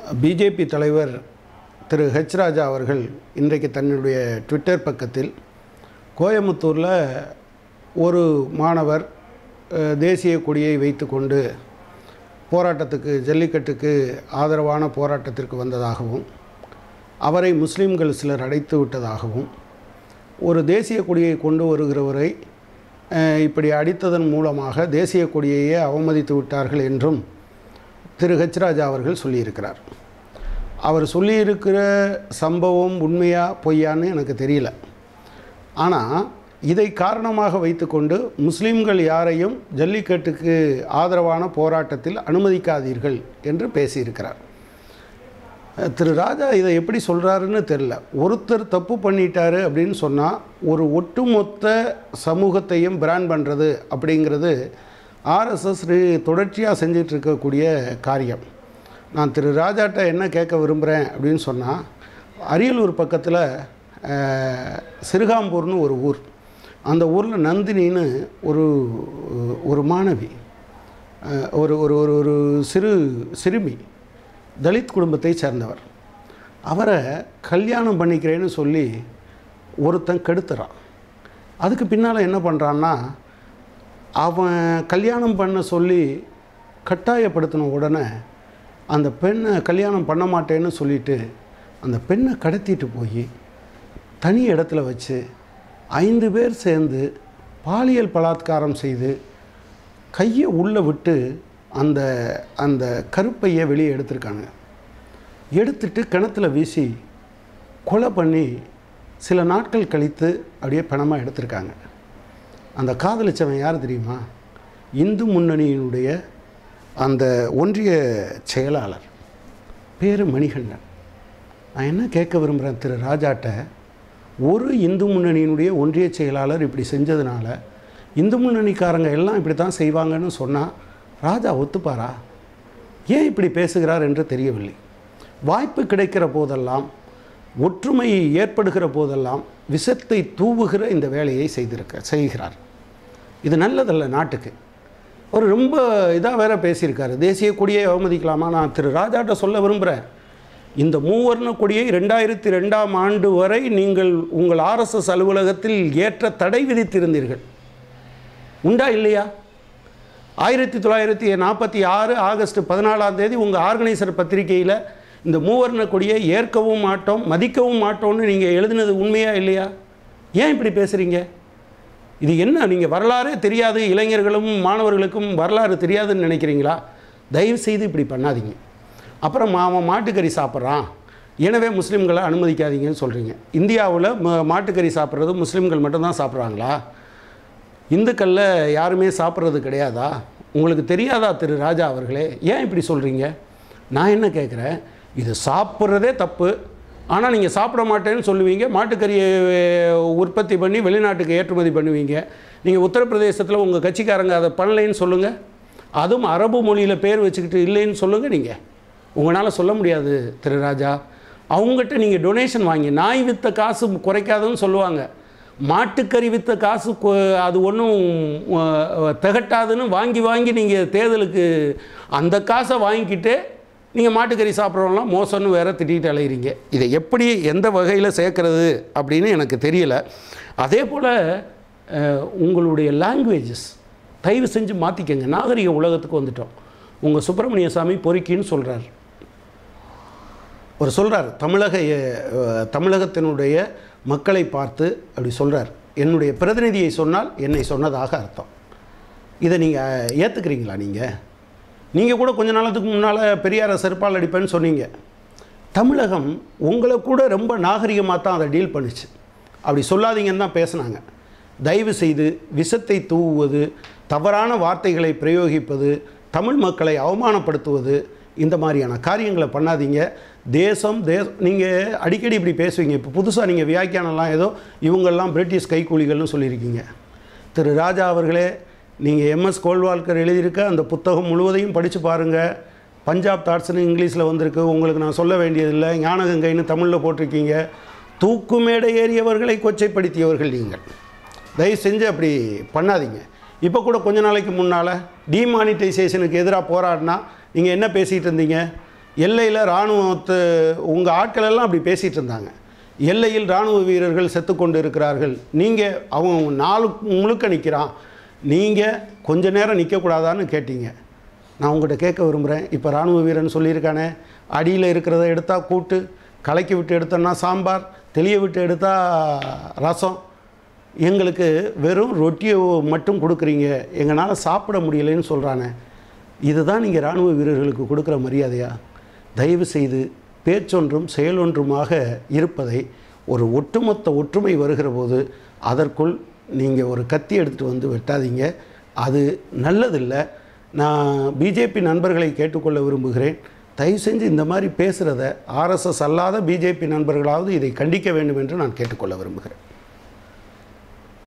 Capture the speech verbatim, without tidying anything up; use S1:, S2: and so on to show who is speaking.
S1: BJP தலைவர் திரு H ராஜா அவர்கள் இன்றைக்கு தன்னுடைய ட்விட்டர் பக்கத்தில் கோயம்புத்தூரில் ஒரு மாணவர் தேசிய கொடியை வைத்துக்கொண்டு போராட்டத்துக்கு ஜல்லிக்கட்டுக்கு ஆதரவான போராட்டத்திற்கு வந்ததாகவும் அவரை முஸ்லீம்கள் சிலர் அடைத்து விட்டதாகவும் ஒரு தேசிய கொடியை கொண்டு வருகிறவரை இப்படி அடித்ததன் மூலமாக தேசிய கொடியையே அவமதித்து விட்டார்கள் என்றும் திரு ஹெச் ராஜா அவர்கள் சொல்லியிருக்கிறார். அவர் சொல்லியிருக்கிற சம்பவம் உண்மையா பொய்யான்னு எனக்கு தெரியல. ஆனால் இதை காரணமாக வைத்துக்கொண்டு முஸ்லீம்கள் யாரையும் ஜல்லிக்கட்டுக்கு ஆதரவான போராட்டத்தில் அனுமதிக்காதீர்கள் என்று பேசியிருக்கிறார். திரு ராஜா இதை எப்படி சொல்கிறாருன்னு தெரில. ஒருத்தர் தப்பு பண்ணிட்டாரு அப்படின்னு சொன்னால் ஒரு ஒட்டுமொத்த சமூகத்தையும் பிராண்ட் பண்ணுறது அப்படிங்கிறது ஆர்எஸ்எஸ் தொடர்ச்சியாக செஞ்சிட்ருக்கக்கூடிய காரியம். நான் திரு ராஜாட்ட என்ன கேட்க விரும்புகிறேன் அப்படின்னு சொன்னால், அரியலூர் பக்கத்தில் சிறுகாம்பூர்னு ஒரு ஊர், அந்த ஊரில் நந்தினின்னு ஒரு ஒரு மாணவி, ஒரு ஒரு ஒரு ஒரு சிறு சிறுமி, தலித் குடும்பத்தை சேர்ந்தவர். அவரை கல்யாணம் பண்ணிக்கிறேன்னு சொல்லி ஒருத்தன் கெடுத்துறான். அதுக்கு பின்னால் என்ன பண்ணுறான்னா, அவன் கல்யாணம் பண்ண சொல்லி கட்டாயப்படுத்தின உடனே அந்த பெண்ணை கல்யாணம் பண்ண மாட்டேன்னு சொல்லிவிட்டு அந்த பெண்ணை கடத்திட்டு போய் தனி இடத்துல வச்சு ஐந்து பேர் சேர்ந்து பாலியல் பலாத்காரம் செய்து கையை உள்ளே விட்டு அந்த அந்த கருப்பையை வெளியே எடுத்திருக்காங்க. எடுத்துட்டு கிணத்துல வீசி கொலை பண்ணி சில நாட்கள் கழித்து அப்படியே பணமாக எடுத்திருக்காங்க. அந்த காதலிச்சவன் யார் தெரியுமா? இந்து முன்னணியினுடைய அந்த ஒன்றிய செயலாளர், பேர் மணிகண்டன். நான் என்ன கேட்க விரும்புகிறேன் திரு ராஜாட்ட, ஒரு இந்து முன்னணியினுடைய ஒன்றிய செயலாளர் இப்படி செஞ்சதுனால இந்து முன்னணிக்காரங்க எல்லாம் இப்படி தான் செய்வாங்கன்னு சொன்னால் ராஜா ஒத்துப்பாரா? ஏன் இப்படி பேசுகிறார் என்று தெரியவில்லை. வாய்ப்பு கிடைக்கிற போதெல்லாம், ஒற்றுமை ஏற்படுகிற போதெல்லாம் விஷத்தை தூவுகிற இந்த வேலையை செய்திருக்க செய்கிறார். இது நல்லதல்ல நாட்டுக்கு. அவர் ரொம்ப இதாக வேற பேசியிருக்காரு, தேசிய கொடியை அவமதிக்கலாமா? நான் திரு ராஜாட்ட சொல்ல விரும்புகிறேன், இந்த மூவர்ண கொடியை ரெண்டாயிரத்தி ரெண்டாம் ஆண்டு வரை நீங்கள் உங்கள் ஆர்எஸ்எஸ் அலுவலகத்தில் ஏற்ற தடை விதித்திருந்தீர்கள், உண்டா இல்லையா? ஆயிரத்தி தொள்ளாயிரத்தி நாற்பத்தி ஆறு ஆகஸ்ட் பதினாலாம் தேதி உங்கள் ஆர்கனைசர் பத்திரிகையில் இந்த மூவர்ண கொடியை ஏற்கவும் மாட்டோம் மதிக்கவும் மாட்டோம்னு நீங்கள் எழுதினது உண்மையா இல்லையா? ஏன் இப்படி பேசுகிறீங்க? இது என்ன, நீங்கள் வரலாறே தெரியாது, இளைஞர்களும் மாணவர்களுக்கும் வரலாறு தெரியாதுன்னு நினைக்கிறீங்களா? தயவு செய்து இப்படி பண்ணாதீங்க. அப்புறம் அவன் மாட்டுக்கறி சாப்பிட்றான், எனவே முஸ்லீம்களை அனுமதிக்காதீங்கன்னு சொல்கிறீங்க. இந்தியாவில் மாட்டுக்கறி சாப்பிட்றது முஸ்லீம்கள் மட்டும்தான் சாப்பிட்றாங்களா? இந்துக்களில் யாருமே சாப்பிட்றது கிடையாதா? உங்களுக்கு தெரியாதா திரு ராஜா அவர்களே? ஏன் இப்படி சொல்கிறீங்க? நான் என்ன கேட்குறேன், இது சாப்பிட்றதே தப்பு, ஆனால் நீங்கள் சாப்பிட மாட்டேன்னு சொல்லுவீங்க, மாட்டுக்கறியை உற்பத்தி பண்ணி வெளிநாட்டுக்கு ஏற்றுமதி பண்ணுவீங்க. நீங்கள் உத்தரப்பிரதேசத்தில் உங்கள் கட்சிக்காரங்க அதை பண்ணலைன்னு சொல்லுங்கள், அதுவும் அரபு மொழியில் பேர் வச்சுக்கிட்டு இல்லைன்னு சொல்லுங்கள். நீங்கள் உங்களால் சொல்ல முடியாது திரு ராஜா. அவங்ககிட்ட நீங்கள் டொனேஷன் வாங்கி, நாய் விற்ற காசு குறைக்காதுன்னு சொல்லுவாங்க, மாட்டுக்கறி விற்ற காசு அது ஒன்றும் திகட்டாதுன்னு வாங்கி வாங்கி நீங்கள் தேர்தலுக்கு அந்த காசை வாங்கிக்கிட்டு நீங்கள் மாட்டுக்கறி சாப்பிட்றவங்களாம் மோசம்னு வேறு திட்டிகிட்டு அலைகிறீங்க. இதை எப்படி எந்த வகையில் சேர்க்கறது அப்படின்னு எனக்கு தெரியல. அதே போல் உங்களுடைய லாங்குவேஜஸ் தயவு செஞ்சு மாற்றிக்கங்க. நாகரிக உலகத்துக்கு வந்துட்டோம். உங்கள் சுப்பிரமணிய சாமி பொறுக்கின்னு சொல்கிறார். ஒரு சொல்கிறார், தமிழக தமிழகத்தினுடைய மக்களை பார்த்து அப்படி சொல்கிறார், என்னுடைய பிரதிநிதியை சொன்னால் என்னை சொன்னதாக அர்த்தம். இதை நீங்கள் ஏற்றுக்கிறீங்களா? நீங்கள் நீங்கள் கூட கொஞ்ச நாளத்துக்கு முன்னால் பெரியாரை செருப்பால் அடிப்பேன்னு சொன்னீங்க. தமிழகம் உங்களை கூட ரொம்ப நாகரிகமாக தான் அதை டீல் பண்ணிச்சு. அப்படி சொல்லாதீங்கன்னு தான் பேசுனாங்க. தயவு செய்து விஷத்தை தூவுவது, தவறான வார்த்தைகளை பிரயோகிப்பது, தமிழ் மக்களை அவமானப்படுத்துவது, இந்த மாதிரியான காரியங்களை பண்ணாதீங்க. தேசம் தேச நீங்கள் அடிக்கடி இப்படி பேசுவீங்க. இப்போ புதுசாக நீங்கள் வியாக்கியானம்லாம் ஏதோ இவங்கெல்லாம் பிரிட்டிஷ் கைக்கூலிகள்னு சொல்லியிருக்கீங்க. திரு ராஜா அவர்களே, நீங்கள் எம்எஸ் கோல்வால்கர் எழுதியிருக்க அந்த புத்தகம் முழுவதையும் படித்து பாருங்கள். பஞ்சாப் தாட்ஸ்னு இங்கிலீஷில் வந்திருக்கு, உங்களுக்கு நான் சொல்ல வேண்டியதில்லை. ஞானகங்கைன்னு தமிழில் போட்டிருக்கீங்க. தூக்கு மேடை ஏறியவர்களை கொச்சைப்படுத்தியவர்கள் நீங்கள். தயவு செஞ்சு அப்படி பண்ணாதீங்க. இப்போ கூட கொஞ்ச நாளைக்கு முன்னால் டிமானிட்டைசேஷனுக்கு எதிராக போராடினா நீங்கள் என்ன பேசிகிட்டு இருந்தீங்க? எல்லையில் இராணுவத்தை உங்கள் ஆட்கள் எல்லாம் அப்படி பேசிகிட்டு இருந்தாங்க. எல்லையில் இராணுவ வீரர்கள் செத்து கொண்டு இருக்கிறார்கள், நீங்கள் அவங்க நாலு முழுக்க நிற்கிறான், நீங்கள் கொஞ்ச நேரம் நிற்கக்கூடாதான்னு கேட்டீங்க. நான் உங்கள்கிட்ட கேட்க விரும்புகிறேன், இப்போ இராணுவ வீரன் சொல்லியிருக்கானே, அடியில் இருக்கிறத எடுத்தால் கூட்டு, கலக்கி விட்டு எடுத்தோன்னா சாம்பார், தெளிய விட்டு எடுத்தால் ரசம், எங்களுக்கு வெறும் ரொட்டியை மட்டும் கொடுக்குறீங்க, எங்களால் சாப்பிட முடியலைன்னு சொல்கிறானே, இதுதான் நீங்கள் இராணுவ வீரர்களுக்கு கொடுக்குற மரியாதையா? தயவு செய்து பேச்சொன்றும் செயலொன்றுமாக இருப்பதை, ஒரு ஒட்டுமொத்த ஒற்றுமை வருகிற போது அதற்குள் நீங்கள் ஒரு கத்தி எடுத்துகிட்டு வந்து வெட்டாதீங்க, அது நல்லதில்லை. நான் பிஜேபி நண்பர்களை கேட்டுக்கொள்ள விரும்புகிறேன், தயவு செஞ்சு இந்த மாதிரி பேசுகிறத ஆர்எஸ்எஸ் அல்லாத பிஜேபி நண்பர்களாவது இதை கண்டிக்க வேண்டும் என்று நான் கேட்டுக்கொள்ள விரும்புகிறேன்.